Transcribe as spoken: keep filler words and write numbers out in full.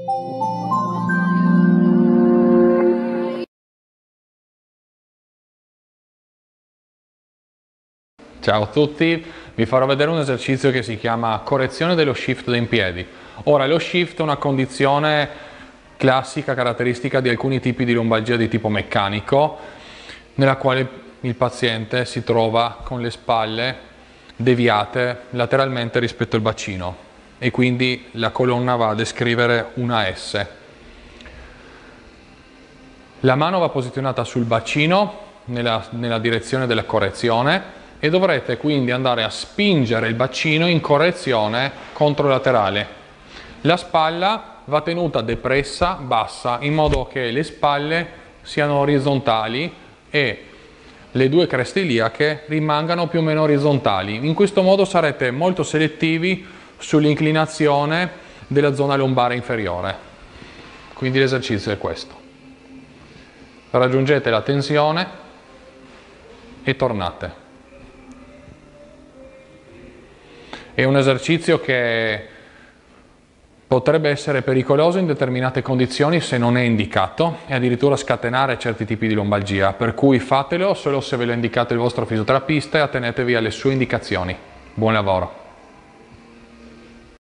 Ciao a tutti, vi farò vedere un esercizio che si chiama correzione dello shift in piedi. Ora, lo shift è una condizione classica, caratteristica di alcuni tipi di lombalgia di tipo meccanico, nella quale il paziente si trova con le spalle deviate lateralmente rispetto al bacino e quindi la colonna va a descrivere una S. La mano va posizionata sul bacino nella, nella direzione della correzione e dovrete quindi andare a spingere il bacino in correzione controlaterale. La spalla va tenuta depressa, bassa, in modo che le spalle siano orizzontali e le due creste iliache rimangano più o meno orizzontali. In questo modo sarete molto selettivi sull'inclinazione della zona lombare inferiore. Quindi l'esercizio è questo. Raggiungete la tensione e tornate. È un esercizio che potrebbe essere pericoloso in determinate condizioni se non è indicato e addirittura scatenare certi tipi di lombalgia, per cui fatelo solo se ve lo indicate il vostro fisioterapista e attenetevi alle sue indicazioni. Buon lavoro!